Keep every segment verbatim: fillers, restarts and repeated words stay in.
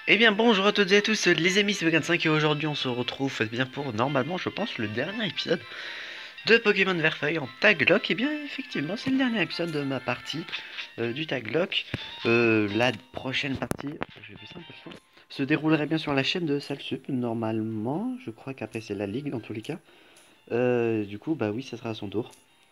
Eh bien bonjour à toutes et à tous les amis, c'est Vegan5 et aujourd'hui on se retrouve eh bien pour normalement je pense le dernier épisode de Pokémon Verfeuille en Tag Lock. Et bien effectivement c'est le dernier épisode de ma partie euh, du Tag Lock. Euh, la prochaine partie, j'ai vu ça un peu le son, se déroulerait bien sur la chaîne de Salsup normalement. Je crois qu'après c'est la ligue dans tous les cas. Euh, du coup bah oui ça sera à son tour.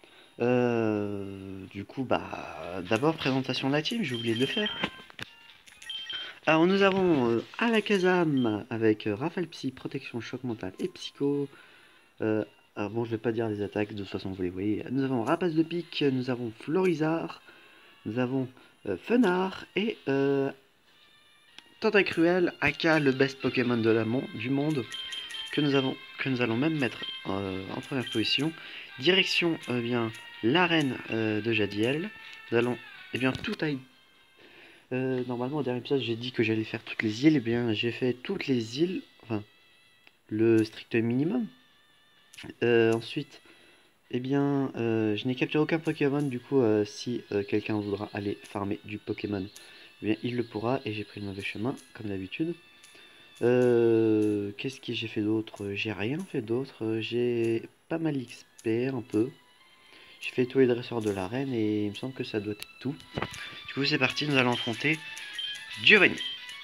Euh, du coup bah d'abord présentation de la team, j'ai oublié de le faire. Alors nous avons euh, Alakazam avec euh, Rafale Psy, Protection, Choc Mental et Psycho. Euh, alors bon, je vais pas dire les attaques, de toute façon vous les voyez. Nous avons Rapace de Pique, nous avons Florizard, nous avons euh, Fenard et euh, Tentacruel, aka le best Pokémon de la mon du monde, que nous, avons, que nous allons même mettre euh, en première position. Direction euh, bien l'arène euh, de Jadiel. Nous allons eh bien tout à Euh, normalement, au dernier épisode, j'ai dit que j'allais faire toutes les îles. Eh bien, j'ai fait toutes les îles, enfin, le strict minimum. Euh, ensuite, eh bien, euh, je n'ai capturé aucun Pokémon. Du coup, euh, si euh, quelqu'un voudra aller farmer du Pokémon, eh bien, il le pourra. Et j'ai pris le mauvais chemin, comme d'habitude. Euh, Qu'est-ce que j'ai fait d'autre? J'ai rien fait d'autre. J'ai pas mal X P, un peu. J'ai fait tous les dresseurs de l'arène et il me semble que ça doit être tout. Du coup, c'est parti. Nous allons affronter Giovanni.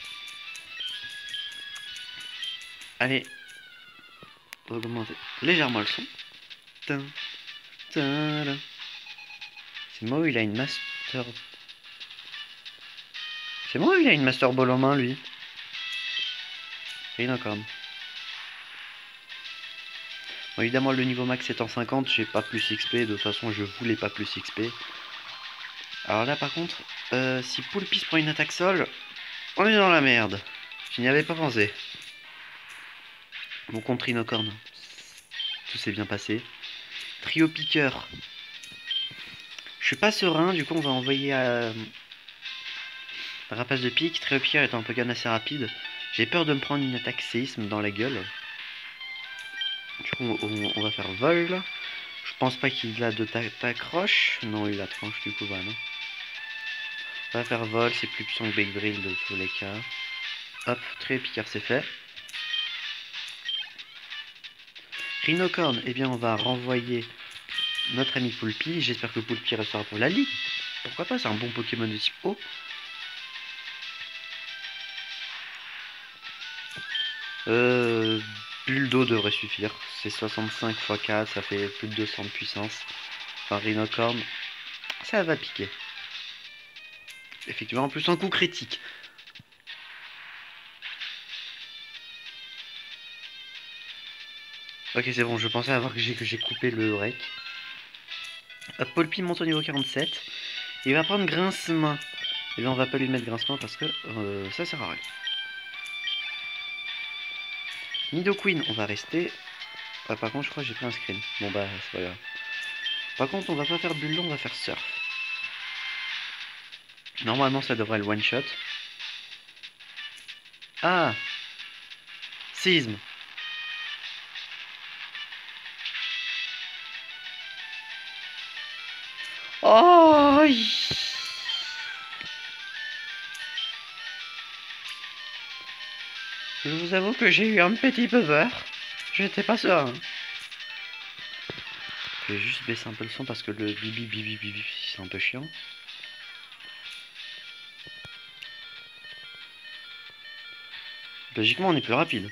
Allez, augmenter légèrement le son. Tin, tin, tin. C'est moi où il a une master. C'est moi où il a une master ball en main, lui. Rhinocorn. Bon, évidemment, le niveau max étant cinquante, j'ai pas plus X P. De toute façon, je voulais pas plus X P. Alors là, par contre, euh, si Poulpis prend une attaque sol, on est dans la merde. Je n'y avais pas pensé. Bon, contre Rhinocorn, tout s'est bien passé. Trio piqueur. Je suis pas serein, du coup, on va envoyer à. Rapace de pique. Trio piqueur est un Pokémon assez rapide. J'ai peur de me prendre une attaque séisme dans la gueule. Du coup, on, on va faire vol. Je pense pas qu'il a de t'accroche. Non, il a tranche, du coup, bah non. On va faire vol, c'est plus puissant que Big Drill de tous les cas. Hop, très picard, c'est fait. Rhinocorn, eh bien, on va renvoyer notre ami Poulpi. J'espère que Poulpi restera pour la ligue. Pourquoi pas, c'est un bon Pokémon de type eau. Euh, Bulle d'eau devrait suffire. C'est soixante-cinq fois quatre, ça fait plus de deux cents de puissance. Enfin, Rhinocorn, ça va piquer. Effectivement, en plus, un coup critique. Ok, c'est bon, je pensais avoir que j'ai coupé le rec. Hop, Poulpi monte au niveau quarante-sept. Il va prendre Grincement. Et là, on va pas lui mettre Grincement parce que euh, ça sert à rien. Nidoqueen, on va rester. Ah, par contre, je crois que j'ai pris un screen. Bon, bah, c'est pas grave. Par contre, on va pas faire Bulle, on va faire Surf. Normalement, ça devrait le one-shot. Ah, Séisme. Oh, je vous avoue que j'ai eu un petit peu peur. J'étais pas serein. Je vais juste baisser un peu le son parce que le bibi bibi bibi c'est un peu chiant. Logiquement, on est plus rapide.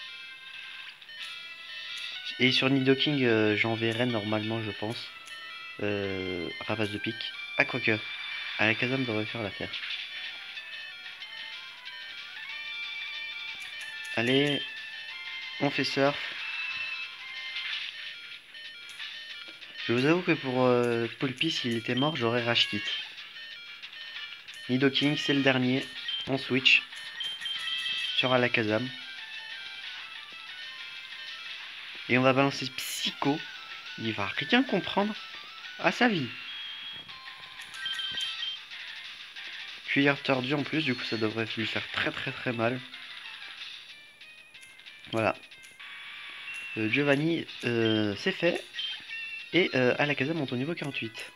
Et sur Nidoking, euh, j'enverrai normalement, je pense, euh, Rapace de pique. Ah, quoique, Alakazam devrait faire l'affaire. Allez, on fait surf. Je vous avoue que pour euh, Poulpi, s'il était mort, j'aurais rage kit. Nidoking, c'est le dernier. On switch sur Alakazam. Et on va balancer Psycho. Il va rien comprendre à sa vie. Cuillère tordue en plus, du coup ça devrait lui faire très très très mal. Voilà. Euh, Giovanni, euh, c'est fait. Et euh, Alakazam monte au niveau quarante-huit.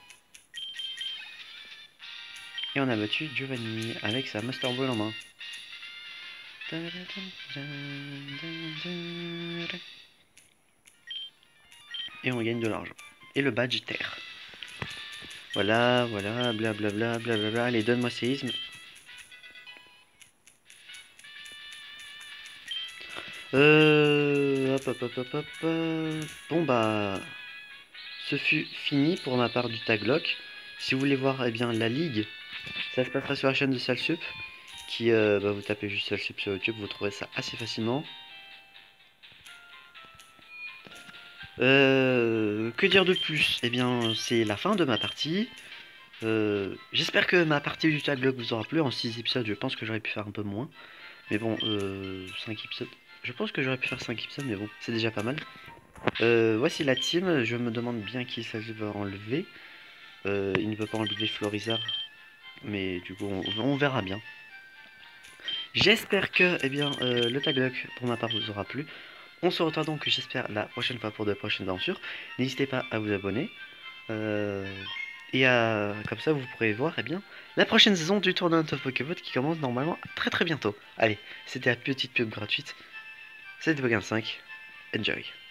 Et on a battu Giovanni avec sa Master Ball en main. Et on gagne de l'argent. Et le badge terre. Voilà, voilà, blablabla, blablabla. Allez, donne-moi séisme. Euh... Hop, hop, hop, hop, hop. Bon, bah... Ce fut fini pour ma part du taglock. Si vous voulez voir eh bien, la ligue, ça se passera sur la chaîne de Salsup. Qui, euh, bah, vous tapez juste Salsup sur YouTube, vous trouverez ça assez facilement. Euh, que dire de plus? Eh bien, c'est la fin de ma partie. Euh, J'espère que ma partie du taglock vous aura plu. En six épisodes, je pense que j'aurais pu faire un peu moins. Mais bon, euh, cinq épisodes. Je pense que j'aurais pu faire cinq épisodes, mais bon, c'est déjà pas mal. Euh, voici la team. Je me demande bien qui ça va enlever. Euh, il ne peut pas enlever Florizard. Mais du coup, on, on verra bien. J'espère que eh bien, euh, le taglock, pour ma part, vous aura plu. On se retrouve donc, j'espère, la prochaine fois pour de prochaines aventures. N'hésitez pas à vous abonner. Euh, et à, comme ça, vous pourrez voir eh bien, la prochaine saison du Tournament of Pokéball qui commence normalement très très bientôt. Allez, c'était la petite pub gratuite. C'était Pokémon cinq. Enjoy.